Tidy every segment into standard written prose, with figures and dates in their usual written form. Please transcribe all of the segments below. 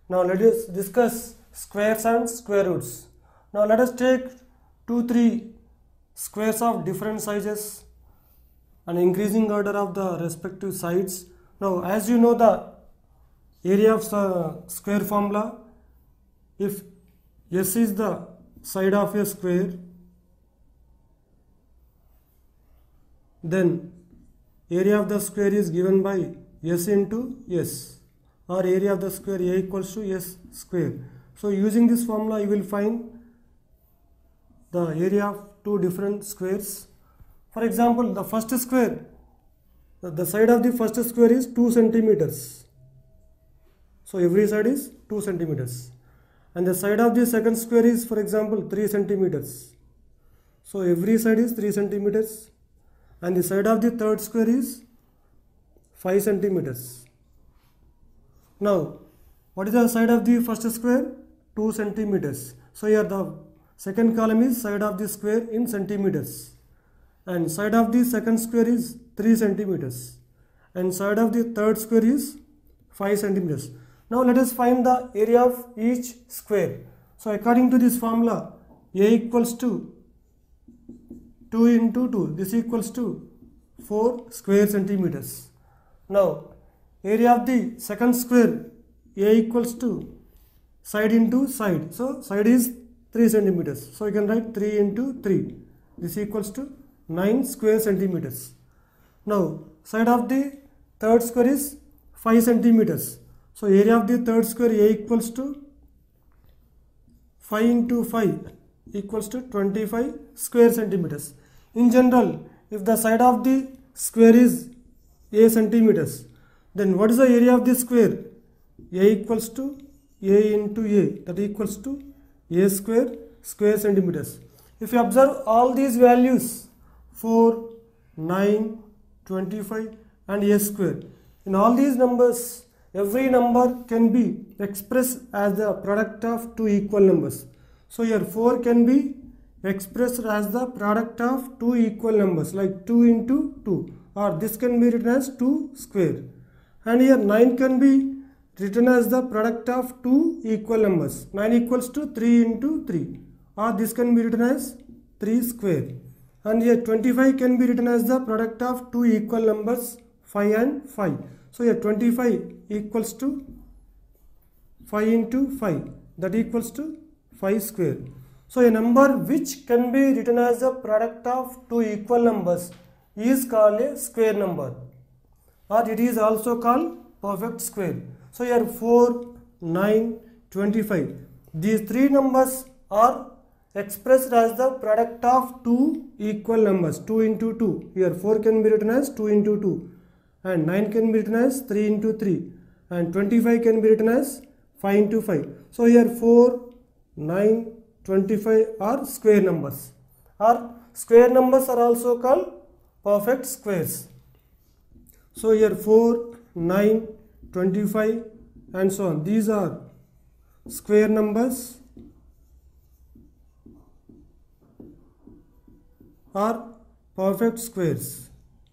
Now let us discuss squares and square roots. Now let us take 2-3 squares of different sizes and increasing order of the respective sides. Now as you know the area of the square formula, if S is the side of a square, then area of the square is given by S into S, or area of the square A equals to S square. So using this formula you will find the area of two different squares. For example, the first square, the side of the first square is 2 centimeters. So every side is 2 centimeters. And the side of the second square is, for example, 3 centimeters. So every side is 3 centimeters. And the side of the third square is 5 centimeters. Now, what is the side of the first square? 2 centimeters. So here the second column is side of the square in centimeters. And side of the second square is 3 centimeters. And side of the third square is 5 centimeters. Now let us find the area of each square. So according to this formula, A equals to 2 into 2, this equals to 4 square centimeters. Now area of the second square, A equals to side into side. So side is 3 centimeters. So you can write 3 into 3. This equals to 9 square centimeters. Now side of the third square is 5 centimeters. So area of the third square A equals to 5 into 5 equals to 25 square centimeters. In general, if the side of the square is A centimeters, then what is the area of the square? A equals to A into A, that equals to A square centimeters. If you observe all these values, 4, 9, 25 and A square, in all these numbers, every number can be expressed as the product of two equal numbers. So here 4 can be expressed as the product of two equal numbers, like 2 into 2, or this can be written as 2 square. And here 9 can be written as the product of two equal numbers, 9 equals to 3 into 3, or this can be written as 3 square. And here 25 can be written as the product of two equal numbers, 5 and 5. So here 25 equals to 5 into 5, that equals to 5 square. So a number which can be written as the product of two equal numbers is called a square number, or it is also called perfect square. So here 4, 9, 25. These three numbers are expressed as the product of two equal numbers, 2 into 2. Here 4 can be written as 2 into 2. And 9 can be written as 3 into 3. And 25 can be written as 5 into 5. So here 4, 9, 25 are square numbers. Or square numbers are also called perfect squares. So here 4, 9, 25 and so on. These are square numbers or perfect squares.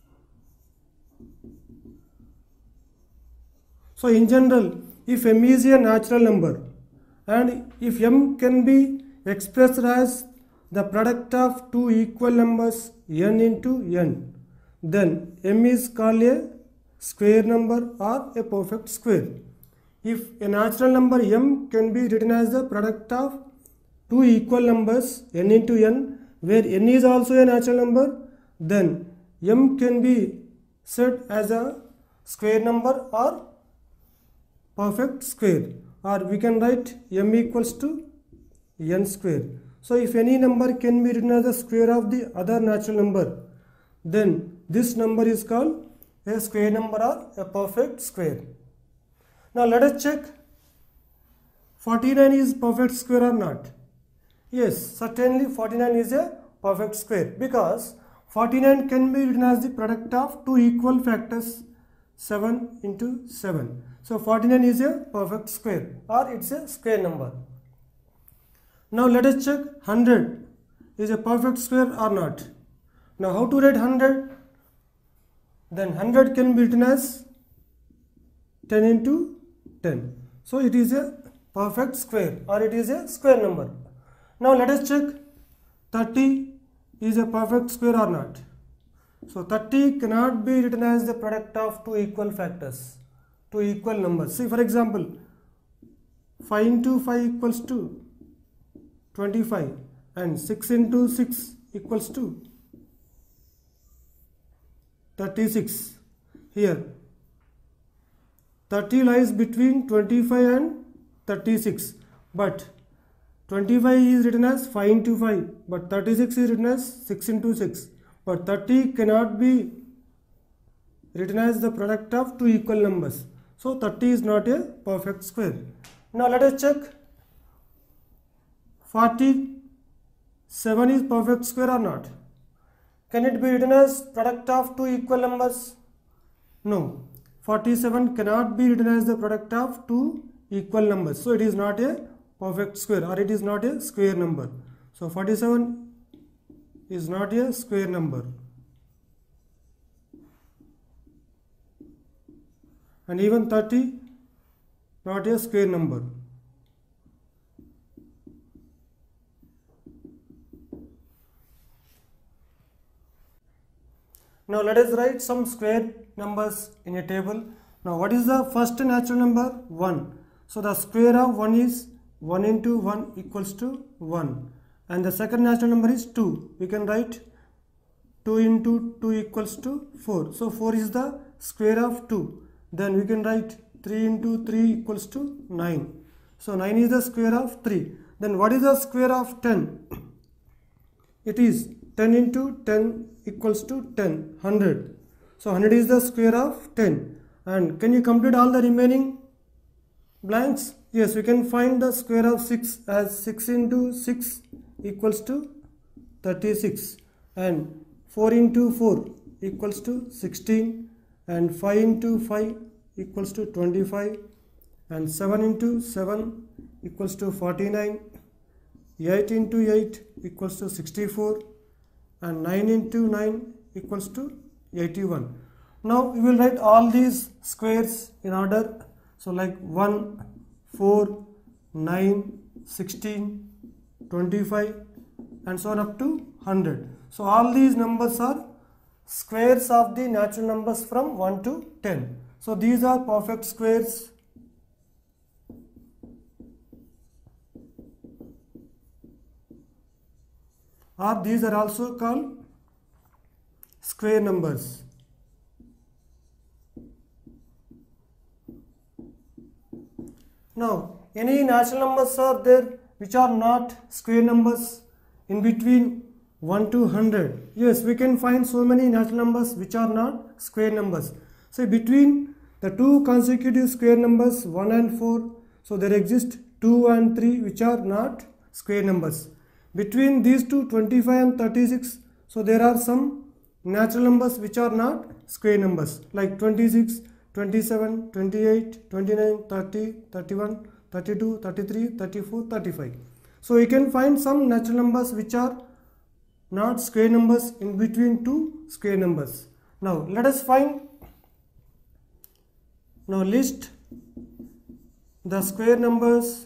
So in general, if m is a natural number and if m can be expressed as the product of two equal numbers n into n, then m is called a square number or a perfect square. If a natural number m can be written as the product of two equal numbers n into n, where n is also a natural number, then m can be said as a square number or perfect square, or we can write m equals to n square. So if any number can be written as the square of the other natural number, then this number is called a square number or a perfect square. Now let us check 49 is perfect square or not. Yes, certainly 49 is a perfect square, because 49 can be written as the product of two equal factors, 7 into 7. So 49 is a perfect square, or it's a square number. Now let us check 100 is a perfect square or not. Now how to write 100? Then 100 can be written as 10 into 10. So it is a perfect square or it is a square number. Now let us check 30 is a perfect square or not. So 30 cannot be written as the product of two equal factors, two equal numbers. See, for example, 5 into 5 equals to 25 and 6 into 6 equals to 36. Here 30 lies between 25 and 36, but 25 is written as 5 into 5, but 36 is written as 6 into 6. But 30 cannot be written as the product of two equal numbers. So 30 is not a perfect square. Now let us check 47 is perfect square or not. Can it be written as product of two equal numbers? No. 47 cannot be written as the product of two equal numbers. So it is not a perfect square or it is not a square number. So 47 is not a square number. And even 30 not a square number. Now let us write some square numbers in a table. Now what is the first natural number? 1. So the square of 1 is 1 into 1 equals to 1. And the second natural number is 2. We can write 2 into 2 equals to 4. So 4 is the square of 2. Then we can write 3 into 3 equals to 9. So 9 is the square of 3. Then what is the square of 10? It is 10 into 10 equals to 10, 100. So 100 is the square of 10. And can you complete all the remaining blanks? Yes, we can find the square of 6 as 6 into 6 equals to 36. And 4 into 4 equals to 16. And 5 into 5 equals to 25. And 7 into 7 equals to 49. 8 into 8 equals to 64. And 9 into 9 equals to 81. Now we will write all these squares in order. So like 1, 4, 9, 16, 25 and so on up to 100. So all these numbers are squares of the natural numbers from 1 to 10. So these are perfect squares. Or these are also called square numbers. Now, any natural numbers are there which are not square numbers in between 1 to 100? Yes, we can find so many natural numbers which are not square numbers. So, between the two consecutive square numbers 1 and 4, so there exist 2 and 3 which are not square numbers. Between these two 25 and 36, so there are some natural numbers which are not square numbers like 26, 27, 28, 29, 30, 31, 32, 33, 34, 35. So you can find some natural numbers which are not square numbers in between two square numbers. Now let us find, now list the square numbers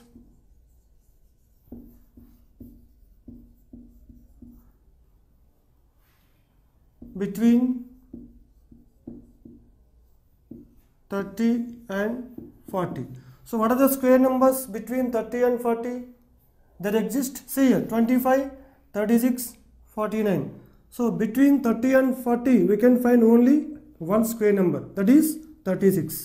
between 30 and 40. So what are the square numbers between 30 and 40? There exist, see here, 25, 36, 49. So between 30 and 40 we can find only one square number, that is 36.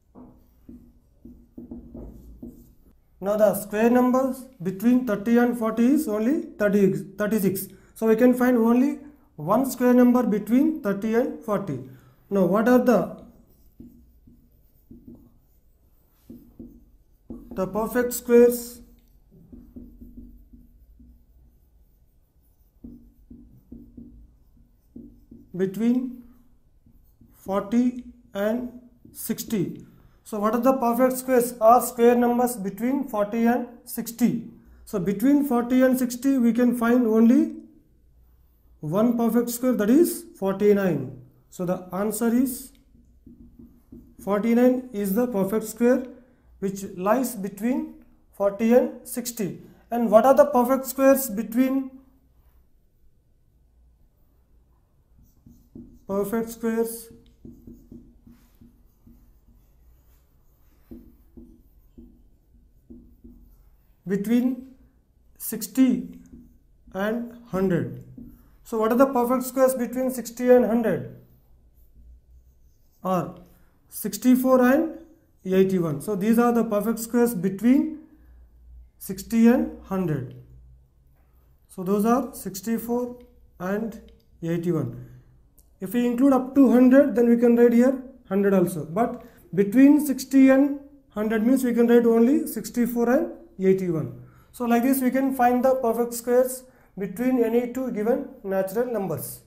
Now the square numbers between 30 and 40 is only 36. So we can find only one square number between 30 and 40. Now what are the perfect squares? Between 40 and 60. So what are the perfect squares or square numbers between 40 and 60? So between 40 and 60 we can find only one perfect square, that is 49. So the answer is 49 is the perfect square which lies between 40 and 60. And what are the perfect squares between between 60 and 100? So what are the perfect squares between 60 and 100? Are 64 and 81. So these are the perfect squares between 60 and 100. So those are 64 and 81. If we include up to 100, then we can write here 100 also. But between 60 and 100 means we can write only 64 and 81. So like this we can find the perfect squares between any two given natural numbers.